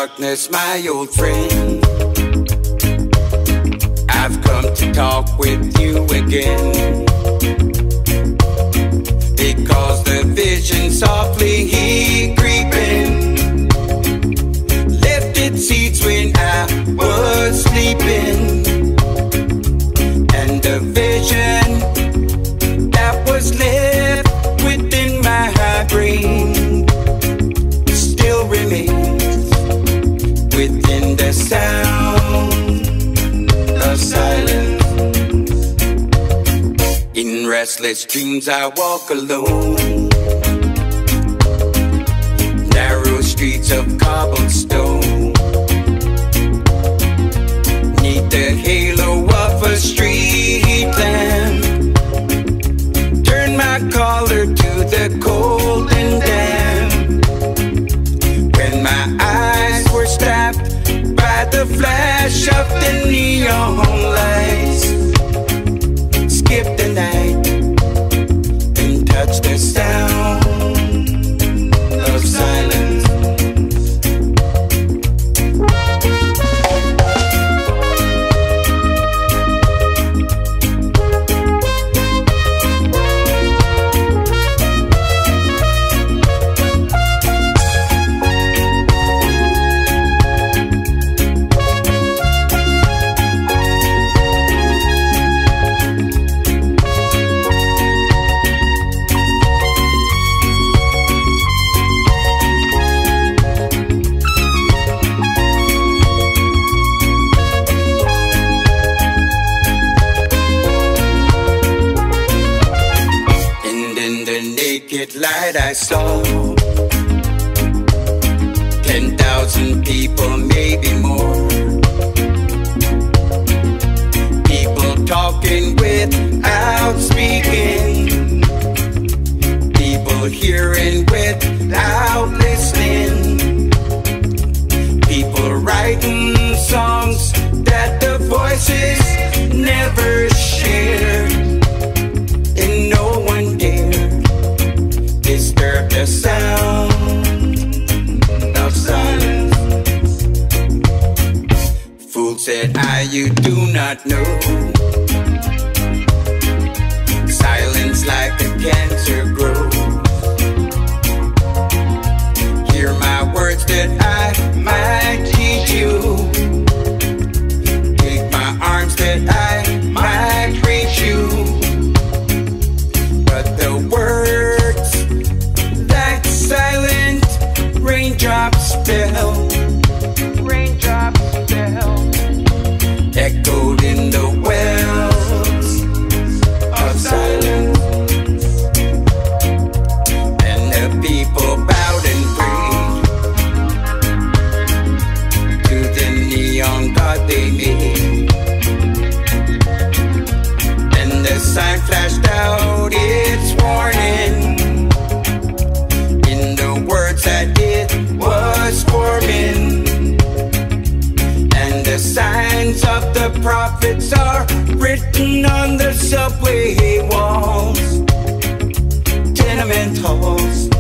darkness, my old friend. I've come to talk with you again, because the vision softly creeping left its seeds when I was sleeping. And the vision that was left within my brain still remains within the sound of silence. In restless dreams I walk alone, narrow streets of cobblestone, neath the halo of a street lamp. Turn my collar to the cold and damp. When my eyes were stabbed by the flash of the neon lights, skip the night and touch the sound of silence. Light I saw 10,000 people, maybe more. People talking without speaking, people hearing without listening, people writing songs that the voices never shared, and no one dared disturb the sound of silence. Fool said you do not know. Silence like a cancer grows. Hear my words that I might teach you. Take my arms that I might reach you. But the words silent raindrops fell, echoed in the wells of silence. And the people bowed and prayed to the neon god they made. And the sign flashed out its warning, that it was forming. And the signs of the prophets are written on the subway walls, tenement halls,